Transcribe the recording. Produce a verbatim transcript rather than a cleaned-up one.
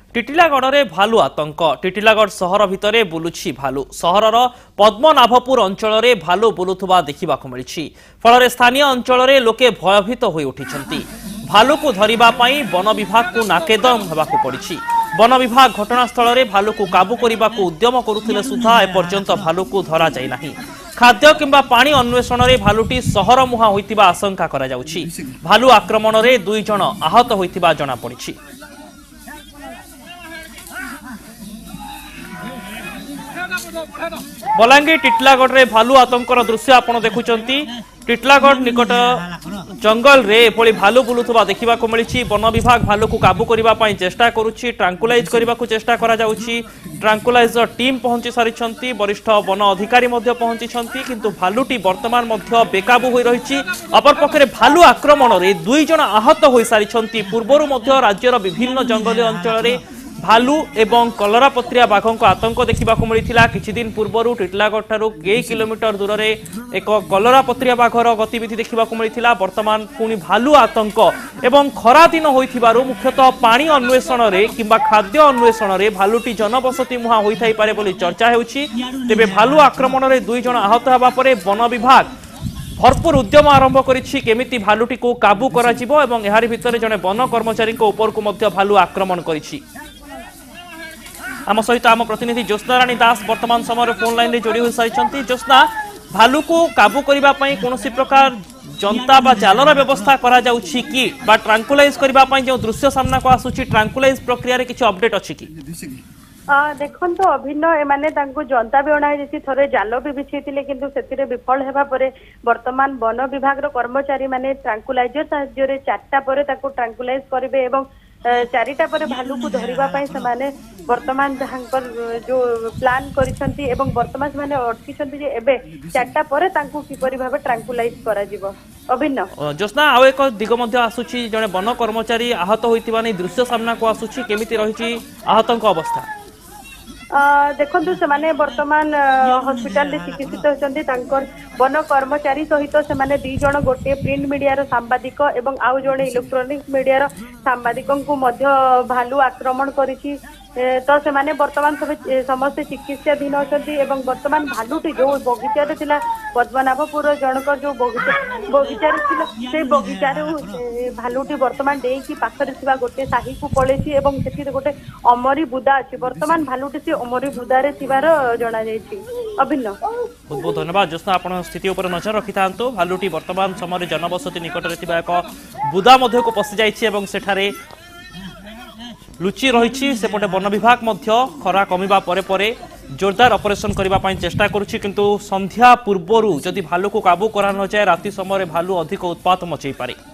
टिटिलागढ़ में भालू आतंक। टिटिलागढ़ सहर भितर बुलुछि भालू। सहरर पद्मनाभपुर अंचल में भालू बुलुथुबा देखा मिली। फल स्थानीय अंचल में लोके भयभीत हो उठिछंती। भालू को धरिबा पई वन विभाग को नाकेदम हेबाकु पड़िछि। वन विभाग घटनास्थल में भालू को काबू करने को उद्यम करुथिले सुधा एपर्यंत भालू को धरा जाय नाही। खाद्य किंबा पानी अन्वेषण में भालुटी सहर मुहा होइतिबा आशंका करा जाउछि। भालू आक्रमण में दुई जन आहत होइतिबा जणा पड़िछि। बलांगीर टिटलागढ़ रे भालू आतंकर दृश्य आपण देखुचंती। टिटलागढ़ निकट जंगल रे एभली भालू बुलुथुबा देखा मिली। वन विभाग भालू को काबू करने चेष्टा करुछि। ट्रांकुलाइज करने को चेष्टा करा जाउछि। ट्रांकुलाइजर टीम पहुंची सारी। वरिष्ठ वन अधिकारी पहुंची किंतु भालुटी वर्तमान मध्य बेकाबू हो रही। अपरपक्षे भालू आक्रमण में दुई जन आहत हो सारी। पूर्वर राज्यर विभिन्न जंगल अंचल में भालू एवं कलरापत्रिया बाघों आतंक देखा मिलता। किछि दिन पूर्व टिटलागढ़ ठारू कई किलोमीटर दूर में एक कलरापत्रिया बाघर गतिविधि देखा मिलता। वर्तमान पुणी भालू आतंक एवं खरा दिन होइथिबारु मुख्यतः पानी अन्वेषण में किंबा खाद्य अन्वेषण में भालुटी जनबसति मुहा होइथाइ पारे बोली चर्चा हेउछि। तेबे भालू आक्रमण में दुई जन आहत हेबा परे वन विभाग भरपूर उद्यम आरंभ करिछि केमिति भालुटी को काबू करा जिवो एवं एहारि भितरे जने वन कर्मचारी को ऊपर को मध्य भालू आक्रमण करिछि। आम सहित आम प्रतिनिधि ज्योत्स्ना रानी दास वर्तमान समय फोन लाइन रे जोड़ी हो सारी। ज्योत्स्ना, भालू को काबू करने कौन प्रकार जनता बा जालर व्यवस्था करा जाउछि कि बा ट्रांकुलाइज करने जो दृश्य सामना को आसुछि ट्रांकुलाइज प्रक्रिया रे किछि अपडेट अछि कि? देखो तो अभिन्न एमाने जनता भी अणा थे जाल भी बिछे किंतु से विफल होगा वर्तमान वन विभाग कर्मचारी माने ट्रांकुलाइजर साहाय्य चार्टा पर ट्रांकुलाइज करेंगे और चारिटा पर भालू को धरिबा से माने वर्तमान जो प्लान करिसंती एवं वर्तमान से माने अटकिसंती जे एबे चारटा पर तांकु किपरि भाबे ट्रांकुलाइज करा जिवो। अभिन्न ज्योत्स्ना आउ एक दिग मध्ये आसुची जने वन कर्मचारी आहत होइतिबा नै दृश्य सामना को आसुची केमिति रहिची आहतंक अवस्था? देखु से माने वर्तमान हॉस्पिटल रे चिकित्सित होचंती। तांकर वन कर्मचारी सहित से माने दी जण गोटे प्रिंट मीडिया रो सांबादिक एवं आउ जणे इलेक्ट्रॉनिक मीडिया रो सांबादिकों को मध्य भालू आक्रमण करिछि। तो से माने वर्तमान सब समस्त चिकित्साधीन होचंती एवं वर्तमान भालुटी जो बगीचा रे थिला पद्मनाभपुर जनकर जो बगीचा बगीचा रे थिला से बगीचा रे भालुटी वर्तमान डेई की पाखरे थिबा गोटे साही को पळेछि एवं सेठी गोटे अमरी बुदा अछि। वर्तमान भालुटी से अमरी बुदा रे थिबार जणा जायछि। अभिन्न बहुत बहुत धन्यवाद ज्योत्स्ना, आपण स्थिति ऊपर नजर रखि थांतो। भालुटी वर्तमान समय जनबसति निकट रे थिबा एक बुदा मध्य को पसि जायछि एवं सेठारे लुचि रही। सेपटे वन विभाग मध्य खरा कमिबा परे परे जोरदार ऑपरेशन करने चेष्टा करुछि किंतु संध्या पूर्वरु जदि भालू को काबू करा न जाए राति समय भालू अधिक उत्पात मचई पारे।